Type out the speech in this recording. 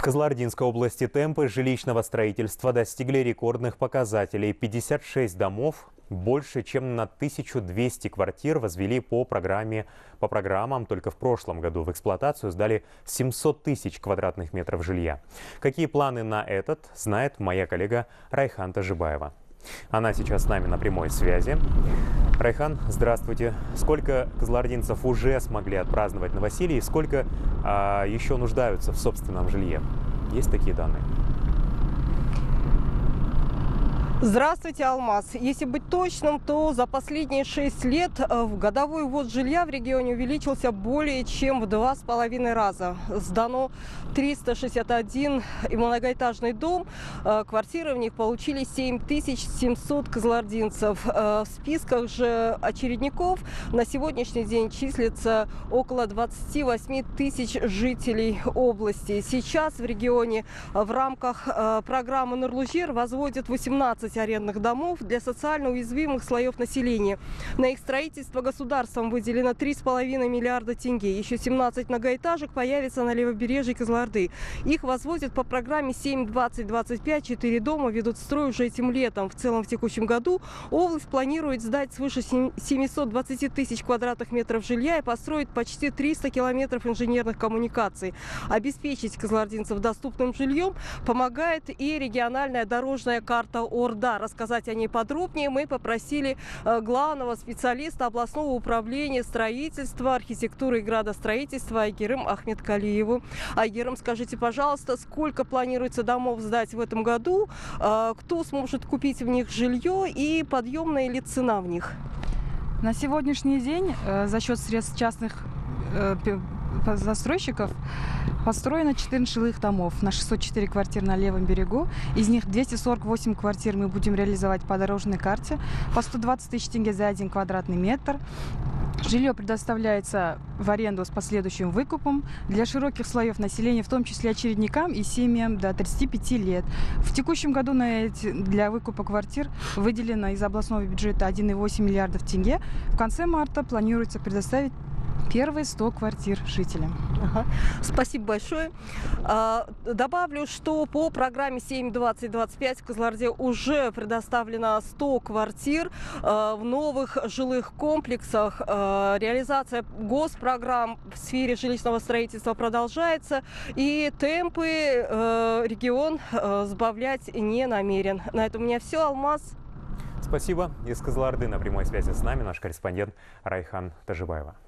Кызылординской области темпы жилищного строительства достигли рекордных показателей. 56 домов, больше чем на 1200 квартир возвели по программам. Только в прошлом году в эксплуатацию сдали 700 тысяч квадратных метров жилья. Какие планы на этот, знает моя коллега Райхан Тажибаева. Она сейчас с нами на прямой связи. Райхан, здравствуйте. Сколько кызылординцев уже смогли отпраздновать новоселье и сколько еще нуждаются в собственном жилье? Есть такие данные? Здравствуйте, Алмаз. Если быть точным, то за последние 6 лет годовой ввоз жилья в регионе увеличился более чем в 2,5 раза. Сдано 361 многоэтажный дом. Квартиры в них получили 7700 кызылординцев. В списках же очередников на сегодняшний день числится около 28 тысяч жителей области. Сейчас в регионе в рамках программы «Нурлы-Жер» возводят 18 арендных домов для социально уязвимых слоев населения. На их строительство государством выделено 3,5 миллиарда тенге. Еще 17 многоэтажек появится на левобережье Кызылорды. Их возводят по программе 7-20-25. 4 дома ведут в строй уже этим летом. В целом в текущем году область планирует сдать свыше 720 тысяч квадратных метров жилья и построить почти 300 километров инженерных коммуникаций. Обеспечить кызылординцев доступным жильем помогает и региональная дорожная карта ОРДА. Рассказать о ней подробнее мы попросили главного специалиста областного управления строительства, архитектуры и градостроительства Айгерым Ахметкалиеву. Айгерым, скажите, пожалуйста, сколько планируется домов сдать в этом году, кто сможет купить в них жилье и подъемная ли цена в них? На сегодняшний день за счет средств частных застройщиков построено 14 жилых домов на 604 квартиры на левом берегу. Из них 248 квартир мы будем реализовать по дорожной карте по 120 тысяч тенге за 1 квадратный метр. Жилье предоставляется в аренду с последующим выкупом для широких слоев населения, в том числе очередникам и семьям до 35 лет. В текущем году для выкупа квартир выделено из областного бюджета 1,8 миллиардов тенге. В конце марта планируется предоставить первые 100 квартир жителям. Спасибо большое. Добавлю, что по программе 7-20-25 в Кызылорде уже предоставлено 100 квартир в новых жилых комплексах. Реализация госпрограмм в сфере жилищного строительства продолжается, и темпы регион сбавлять не намерен. На этом у меня все. Алмаз. Спасибо. Из Кызылорды на прямой связи с нами наш корреспондент Райхан Тажибаева.